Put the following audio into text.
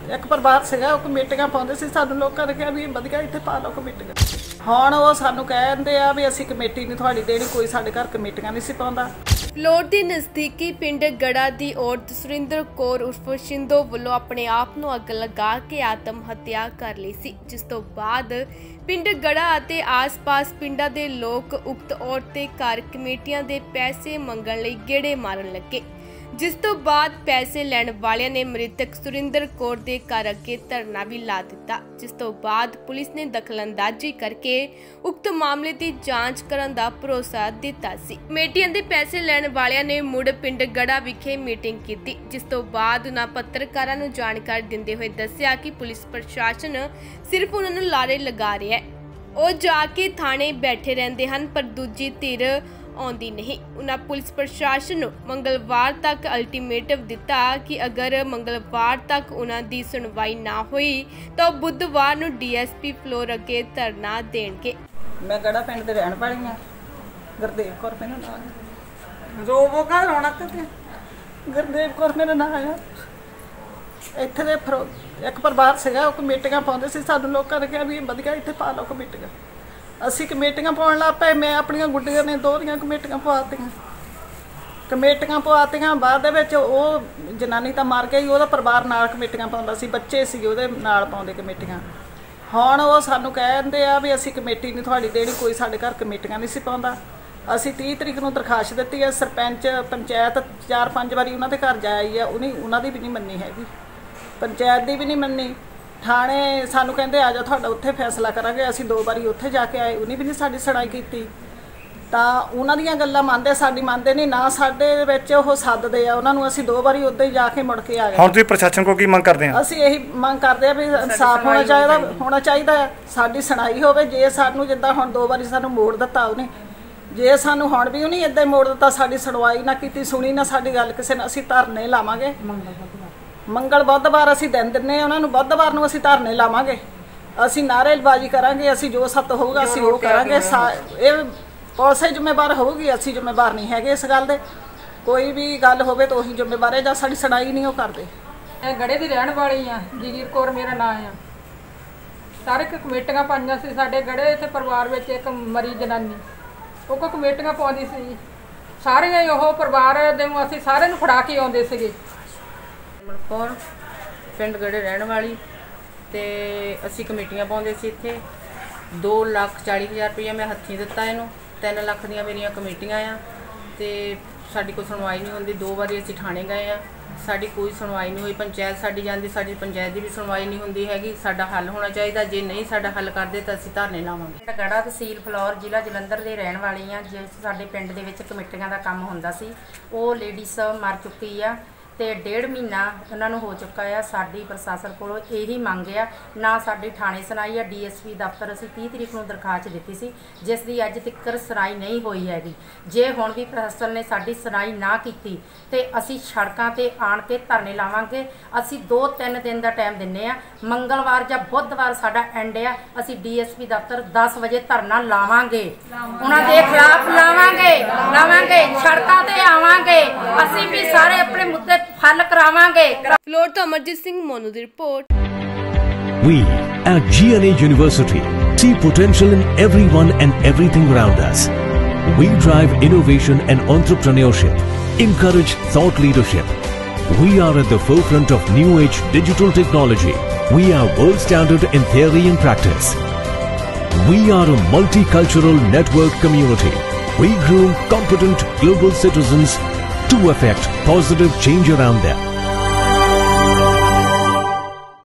ਇੱਕ ਪਰਿਵਾਰ ਸੀਗਾ, ਉਹ ਕਮੇਟੀਆਂ ਪਾਉਂਦੇ ਸੀ। ਸਾਨੂੰ ਲੋਕਾਂ ਨੇ ਕਿਹਾ ਵੀ ਵਧੀਆ ਇੱਥੇ ਪਾ ਲਓ ਕਮੇਟੀਆਂ। ਹੁਣ ਉਹ ਸਾਨੂੰ ਕਹਿੰਦੇ ਆ ਵੀ ਅਸੀਂ ਕਮੇਟੀ ਨਹੀਂ ਤੁਹਾਡੀ ਦੇਣੀ, ਕੋਈ ਸਾਡੇ ਘਰ ਕਮੇਟੀਆਂ ਨਹੀਂ ਸੀ ਪਾਉਂਦਾ। ਫਲੋਰ ਦੇ ਨਜ਼ਦੀਕੀ ਪਿੰਡ ਗੜਾ ਦੀ ਔਰਤ ਸੁਰਿੰਦਰ ਕੌਰ ਉਰਫ ਸ਼ਿੰਦੋ ਵੱਲੋਂ ਆਪਣੇ ਆਪ ਨੂੰ ਅੱਗ ਲਗਾ ਕੇ ਆਤਮ ਹੱਤਿਆ ਕਰ ਲਈ ਸੀ, ਜਿਸ ਤੋਂ ਬਾਅਦ ਪਿੰਡ ਗੜਾ ਅਤੇ ਆਸ-ਪਾਸ ਪਿੰਡਾਂ ਦੇ ਲੋਕ ਉਕਤ ਔਰਤ ਦੇ ਘਰ ਕਮੇਟੀਆਂ ਦੇ ਪੈਸੇ ਮੰਗਣ ਲਈ ਗੇੜੇ ਮਾਰਨ ਲੱਗੇ, ਜਿਸ ਤੋਂ ਬਾਅਦ ਪੈਸੇ ਲੈਣ ਵਾਲਿਆਂ ਨੇ ਮ੍ਰਿਤਕ ਸੁਰਿੰਦਰ ਕੌਰ ਦੇ ਘਰ ਅੱਗੇ ਧਰਨਾ ਵੀ ਲਾ ਦਿੱਤਾ, ਜਿਸ ਤੋਂ ਬਾਅਦ ਪੁਲਿਸ ਨੇ ਦਖਲਅੰਦਾਜ਼ੀ ਕਰਕੇ ਉਕਤ ਮਾਮਲੇ ਦੀ ਜਾਂਚ ਕਰਨ ਦਾ ਭਰੋਸਾ ਦਿੱਤਾ ਸੀ। ਕਮੇਟੀਆਂ ਦੇ ਪੈਸੇ ਲੈਣ ਵਾਲਿਆਂ ਨੇ ਮੁੜ ਪਿੰਡ ਗੜਾ ਵਿਖੇ ਮੀਟਿੰਗ ਕੀਤੀ, ਜਿਸ ਤੋਂ ਬਾਅਦ ਉਹਨਾਂ ਪੱਤਰਕਾਰਾਂ ਨੂੰ ਜਾਣਕਾਰੀ ਦਿੰਦੇ ਹੋਏ ਦੱਸਿਆ ਕਿ ਪੁਲਿਸ ਪ੍ਰਸ਼ਾਸਨ ਸਿਰਫ ਉਹਨਾਂ ਨੂੰ ਲਾਰੇ ਲਗਾ ਰਿਹਾ ਹੈ, ਉਹ ਜਾ ਕੇ ਥਾਣੇ ਬੈਠੇ ਰਹਿੰਦੇ ਹਨ ਪਰ ਦੂਜੀ ਧਿਰ ਆਉਂਦੀ ਨਹੀਂ। ਉਹਨਾਂ ਪੁਲਿਸ ਪ੍ਰਸ਼ਾਸਨ ਨੂੰ ਮੰਗਲਵਾਰ ਤੱਕ ਅਲਟੀਮੇਟਮ ਦਿੱਤਾ ਕਿ ਅਗਰ ਮੰਗਲਵਾਰ ਤੱਕ ਉਹਨਾਂ ਦੀ ਸੁਣਵਾਈ ਨਾ ਹੋਈ ਤਾਂ ਬੁੱਧਵਾਰ ਨੂੰ ਡੀਐਸਪੀ ਫਲੋਰ ਅੱਗੇ ਧਰਨਾ ਦੇਣਗੇ। ਮੈਂ ਗੜਾ ਪਿੰਡ ਦੇ ਰਹਿਣ ਵਾਲੀ ਹਾਂ, ਗੁਰਦੇਵ ਕੌਰ ਮੇਰਾ ਨਾਮ। ਰੋਵੋ ਕਾ ਰੋਣਾ ਕਿਤੇ ਗੁਰਦੇਵ ਕੌਰ ਮੇਰਾ ਨਾਮ ਆ। ਇੱਥੇ ਦੇ ਇੱਕ ਪਰਿਵਾਰ ਸੀਗਾ, ਉਹ ਕਮੇਟੀਆਂ ਪਾਉਂਦੇ ਸੀ। ਸਾਨੂੰ ਲੋਕਾਂ ਨੇ ਕਿਹਾ ਵੀ ਵਧੀਆ ਇੱਥੇ ਪਾ ਲਓ ਕਮੇਟੀਆਂ। ਅਸੀਂ ਕਮੇਟੀਆਂ ਪਾਉਣ ਲੱਗ ਪਏ। ਮੈਂ ਆਪਣੀਆਂ ਗੁੱਡੀਆਂ ਨੇ ਦੋ ਦੀਆਂ ਕਮੇਟੀਆਂ ਪਵਾਤੀਆਂ। ਬਾਅਦ ਦੇ ਵਿੱਚ ਉਹ ਜਨਾਨੀ ਤਾਂ ਮਰ ਗਈ, ਉਹਦਾ ਪਰਿਵਾਰ ਨਾਲ ਕਮੇਟੀਆਂ ਪਾਉਂਦਾ ਸੀ, ਬੱਚੇ ਸੀ ਉਹਦੇ ਨਾਲ ਪਾਉਂਦੇ ਕਮੇਟੀਆਂ। ਹੁਣ ਉਹ ਸਾਨੂੰ ਕਹਿੰਦੇ ਆ ਵੀ ਅਸੀਂ ਕਮੇਟੀ ਨਹੀਂ ਤੁਹਾਡੀ ਦੇਣੀ, ਕੋਈ ਸਾਡੇ ਘਰ ਕਮੇਟੀਆਂ ਨਹੀਂ ਸੀ ਪਾਉਂਦਾ। ਅਸੀਂ 30 ਤਰੀਕ ਨੂੰ ਦਰਖਾਸਤ ਦਿੱਤੀ ਹੈ। ਸਰਪੰਚ ਪੰਚਾਇਤ 4-5 ਵਾਰੀ ਉਹਨਾਂ ਦੇ ਘਰ ਜਾ ਆਈ ਆ, ਉਹਨਾਂ ਦੀ ਵੀ ਨਹੀਂ ਮੰਨੀ ਹੈਗੀ, ਪੰਚਾਇਤ ਦੀ ਵੀ ਨਹੀਂ ਮੰਨੀ। ਥਾਣੇ ਸਾਨੂੰ ਕਹਿੰਦੇ ਆ ਜਾਓ ਤੁਹਾਡਾ ਉੱਥੇ ਫੈਸਲਾ ਕਰਾਂਗੇ। ਅਸੀਂ 2 ਵਾਰੀ ਉੱਥੇ ਜਾ ਕੇ ਆਏ, ਉਹਨੇ ਵੀ ਨਹੀਂ ਸਾਡੀ ਸੁਣਾਈ ਕੀਤੀ। ਤਾਂ ਉਹਨਾਂ ਦੀਆਂ ਗੱਲਾਂ ਮੰਨਦੇ, ਸਾਡੀ ਮੰਨਦੇ ਨਹੀਂ ਨਾ। ਸਾਡੇ ਵਿੱਚ ਉਹ ਸੱਦਦੇ ਆ ਉਹਨਾਂ ਨੂੰ, ਅਸੀਂ 2 ਵਾਰੀ ਉੱਧਰ ਹੀ ਜਾ ਕੇ ਮੁੜ ਕੇ ਆ ਗਏ। ਹੁਣ ਤੁਸੀਂ ਪ੍ਰਸ਼ਾਸਨ ਕੋਲ ਕੀ ਮੰਗ ਕਰਦੇ ਆ? ਅਸੀਂ ਇਹੀ ਮੰਗ ਕਰਦੇ ਆ ਵੀ ਇਨਸਾਫ ਹੋਣਾ ਚਾਹੀਦਾ, ਸਾਡੀ ਸੁਣਾਈ ਹੋਵੇ। ਜੇ ਸਾਨੂੰ ਜਿੱਦਾਂ ਹੁਣ 2 ਵਾਰੀ ਸਾਨੂੰ ਮੋੜ ਦਿੱਤਾ ਉਹਨੇ, ਜੇ ਸਾਨੂੰ ਹੁਣ ਵੀ ਉਹਨੇ ਇੱਦਾਂ ਹੀ ਮੋੜ ਦਿੱਤਾ, ਸਾਡੀ ਸੁਣਵਾਈ ਨਾ ਕੀਤੀ, ਸੁਣੀ ਨਾ ਸਾਡੀ ਗੱਲ ਕਿਸੇ ਨੇ, ਅਸੀਂ ਧਰਨੇ ਲਾਵਾਂਗੇ। ਮੰਗਲ ਬੁੱਧਵਾਰ ਅਸੀਂ ਦਿਨ ਦਿੰਨੇ ਉਹਨਾਂ ਨੂੰ, ਬੁੱਧਵਾਰ ਨੂੰ ਅਸੀਂ ਧਰਨੇ ਲਾਵਾਂਗੇ, ਅਸੀਂ ਨਾਅਰੇਬਾਜ਼ੀ ਕਰਾਂਗੇ, ਅਸੀਂ ਜੋ ਸੱਤ ਹੋਊਗਾ ਅਸੀਂ ਉਹ ਕਰਾਂਗੇ। ਇਹ ਪੁਲਿਸ ਹੀ ਜ਼ਿੰਮੇਵਾਰ ਹੋਊਗੀ, ਅਸੀਂ ਜ਼ਿੰਮੇਵਾਰ ਨਹੀਂ ਹੈਗੇ ਇਸ ਗੱਲ ਦੇ। ਕੋਈ ਵੀ ਗੱਲ ਹੋਵੇ ਤਾਂ ਉਹੀ ਜ਼ਿੰਮੇਵਾਰ ਹੈ, ਜਾਂ ਸਾਡੀ ਸੁਣਾਈ ਨਹੀਂ ਉਹ ਕਰਦੇ। ਮੈਂ ਗੜੇ ਦੀ ਰਹਿਣ ਵਾਲੀ ਆ, ਜਗੀਰ ਕੌਰ ਮੇਰਾ ਨਾਮ ਆ। ਸਾਰੇ ਕਮੇਟੀਆਂ ਪਾਈਆਂ ਸੀ ਸਾਡੇ ਗੜੇ ਤੇ ਪਰਿਵਾਰ ਵਿੱਚ ਇੱਕ ਮਰੀ ਜਨਾਨੀ, ਉਹ ਕੋ ਕਮੇਟੀਆਂ ਪਾਉਂਦੀ ਸੀ। ਸਾਰੀਆਂ ਹੀ ਉਹ ਪਰਿਵਾਰ ਦੇ ਨੂੰ ਅਸੀਂ ਸਾਰਿਆਂ ਨੂੰ ਫੜਾ ਕੇ ਆਉਂਦੇ ਸੀਗੇ। ਕੌਰ ਪਿੰਡ ਗੜੇ ਰਹਿਣ ਵਾਲੀ, ਤੇ ਅਸੀਂ ਕਮੇਟੀਆਂ ਪਾਉਂਦੇ ਸੀ। ਇੱਥੇ 2,40,000 ਰੁਪਈਆ ਮੈਂ ਹੱਥੀਂ ਦਿੱਤਾ ਇਹਨੂੰ। 3 ਲੱਖ ਦੀਆਂ ਮੇਰੀਆਂ ਕਮੇਟੀਆਂ ਆ, ਤੇ ਸਾਡੀ ਕੋਈ ਸੁਣਵਾਈ ਨਹੀਂ ਹੁੰਦੀ। 2 ਵਾਰੀ ਅਸੀਂ ਥਾਣੇ ਗਏ ਆ, ਸਾਡੀ ਕੋਈ ਸੁਣਵਾਈ ਨਹੀਂ ਹੋਈ। ਪੰਚਾਇਤ ਸਾਡੀ ਜਾਂਦੀ, ਸਾਡੀ ਪੰਚਾਇਤ ਦੀ ਵੀ ਸੁਣਵਾਈ ਨਹੀਂ ਹੁੰਦੀ ਹੈਗੀ। ਸਾਡਾ ਹੱਲ ਹੋਣਾ ਚਾਹੀਦਾ, ਜੇ ਨਹੀਂ ਸਾਡਾ ਹੱਲ ਕਰਦੇ ਤਾਂ ਅਸੀਂ ਧਰਨੇ ਲਾਵਾਂਗੇ। ਪਿੰਡ ਗੜਾ ਤਹਿਸੀਲ ਫਲੋਰ ਜ਼ਿਲ੍ਹਾ ਜਲੰਧਰ ਦੇ ਰਹਿਣ ਵਾਲੀ ਆ। ਜਿਸ ਸਾਡੇ ਪਿੰਡ ਦੇ ਵਿੱਚ ਕਮੇਟੀਆਂ ਦਾ ਕੰਮ ਹੁੰਦਾ ਸੀ, ਉਹ ਲੇਡੀਜ਼ ਮਰ ਚੁੱਕੀ ਆ ਤੇ 1.5 ਮਹੀਨਾ ਉਹਨਾਂ ਨੂੰ ਹੋ ਚੁੱਕਾ ਆ। ਸਾਡੀ ਪ੍ਰਸ਼ਾਸਨ ਕੋਲੋਂ ਇਹੀ ਮੰਗ ਆ, ਨਾ ਸਾਡੀ ਥਾਣੇ ਸੁਣਾਈ ਆ। ਡੀਐਸਪੀ ਦਫ਼ਤਰ ਅਸੀਂ 30 ਤਰੀਕ ਨੂੰ ਦਰਖਾਸਤ ਦਿੱਤੀ ਸੀ, ਜਿਸ ਦੀ ਅੱਜ ਤੱਕ ਸੁਣਾਈ ਨਹੀਂ ਹੋਈ ਹੈਗੀ। ਜੇ ਹੁਣ ਵੀ ਪ੍ਰਸ਼ਾਸਨ ਨੇ ਸਾਡੀ ਸੁਣਾਈ ਨਾ ਕੀਤੀ ਤੇ ਅਸੀਂ ਸੜਕਾਂ ਤੇ ਆਣ ਕੇ ਧਰਨੇ ਲਾਵਾਂਗੇ। ਅਸੀਂ 2-3 ਦਿਨ ਦਾ ਟਾਈਮ ਦਿੰਨੇ ਆ, ਮੰਗਲਵਾਰ ਜਾਂ ਬੁੱਧਵਾਰ ਸਾਡਾ ਐਂਡ ਆ। ਅਸੀਂ ਡੀਐਸਪੀ ਦਫ਼ਤਰ 10 ਵਜੇ ਧਰਨਾ ਲਾਵਾਂਗੇ, ਉਹਨਾਂ ਦੇ ਖਿਲਾਫ ਲਾਵਾਂਗੇ, ਸੜਕਾਂ ਤੇ ਆਵਾਂਗੇ। ਅਸੀਂ ਵੀ ਸਾਰੇ ਆਪਣੇ ਮੁੱਦੇ ਹੱਲ ਕਰਾਵਾਂਗੇ। ਫਲੋਰ ਤੋਂ ਅਮਰਜੀਤ ਸਿੰਘ ਮੋਨੂ ਦੀ report. We at GNA University see potential in everyone and everything around us. We drive innovation and entrepreneurship, encourage thought leadership. We are at the forefront of new age digital technology. We are world standard in theory and practice. We are a multicultural network community. We groom competent global citizens to effect positive change around them.